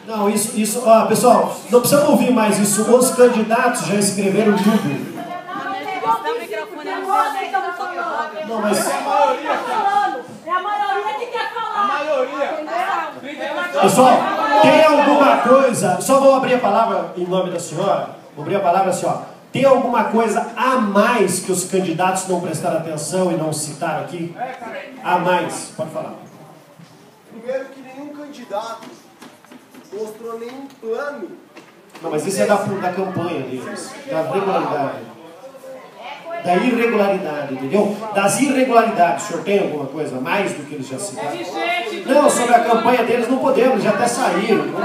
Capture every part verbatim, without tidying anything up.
Não, isso, isso, ó, pessoal, não precisamos ouvir mais isso. Os candidatos já escreveram tudo. Não, mas... É a maioria falando. É a maioria que quer falar. A maioria. Pessoal, tem alguma coisa... Só vou abrir a palavra em nome da senhora. Vou abrir a palavra assim, ó. Tem alguma coisa a mais que os candidatos não prestaram atenção e não citaram aqui? A mais. Pode falar. Primeiro que nenhum candidato mostrou nenhum plano. Não, mas isso é da, da campanha deles. Da regularidade. Da irregularidade, entendeu? Das irregularidades. O senhor tem alguma coisa a mais do que eles já citaram? Não, sobre a campanha deles não podemos, já até saíram. Não,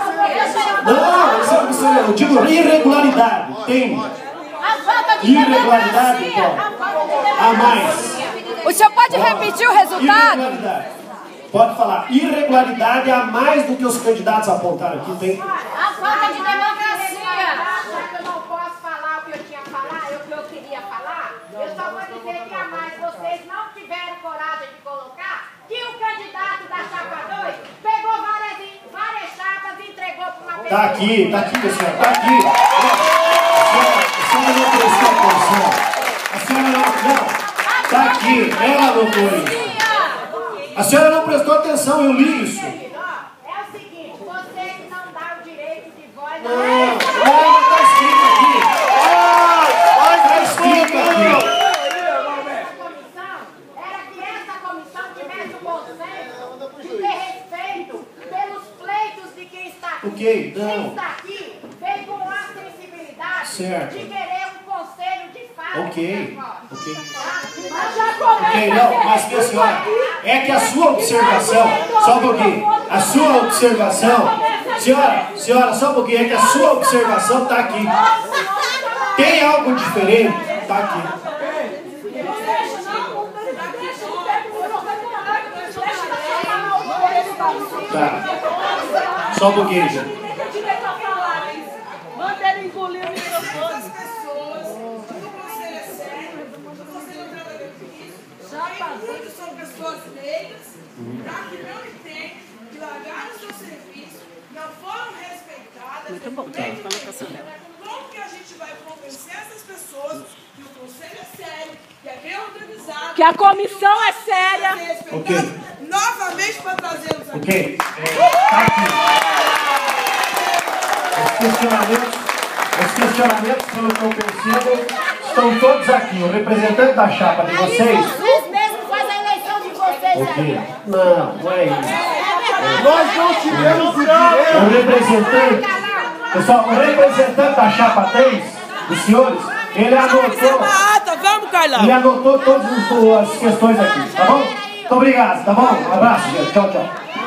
não, eu digo irregularidade. Tem. Irregularidade, então. A mais. O senhor pode repetir o resultado? Irregularidade. Pode falar. Irregularidade a mais do que os candidatos apontaram aqui. Tem. A falta de democracia. Eu não posso falar o que eu tinha que falar, o que eu queria falar. Eu só vou dizer que a mais vocês não tiveram coragem de colocar que o candidato da chapa dois pegou várias, várias chapas e entregou para uma pessoa. Tá aqui, tá aqui, pessoal. Tá aqui. A senhora não prestou atenção. A senhora não. Não. Tá aqui. Ela anotou isso. A senhora não prestou atenção, eu li isso. É o seguinte, você que não dá o direito de voz... Não, não, está escrito aqui. Está escrito aqui. A comissão era que essa comissão tivesse o bom senso de ter respeito pelos pleitos de quem está aqui. Ok, não. Quem está aqui vem com a sensibilidade Certo. de querer um conselho de fala. Ok, ok. Mas já começa Ok, não, mas minha senhora, é que a sua observação, só um pouquinho, a sua observação, senhora, senhora, só um pouquinho, é que a sua observação está aqui. Tem algo diferente? Está aqui. Tá. Só um pouquinho, gente. Manda ele engolir o microfone. As pessoas, o conselho é sério, o conselho não trabalha com isso. E muitos são pessoas leigas, tá? Que não entendem, que largaram o seu serviço, não foram respeitadas. Muito bom, tá? Fala com a senhora. Como que a gente vai convencer essas pessoas que o conselho é sério, que é bem organizado, Que a comissão é séria. que é respeitado, Ok. novamente para trazê-los aqui? Ok, é, tá aqui. Os questionamentos, os questionamentos, pelo que eu percebo, estão todos aqui. O representante da chapa de vocês... Vocês mesmos fazem a eleição de vocês Ok. aí. Não, não é isso. Nós não tivemos o direito. O representante... Pessoal, o representante da chapa três, os senhores, ele anotou... ata, vamos, Carlão. Ele anotou todas as questões aqui, tá bom? Muito obrigado, tá bom? Um abraço, gente. Tchau, tchau.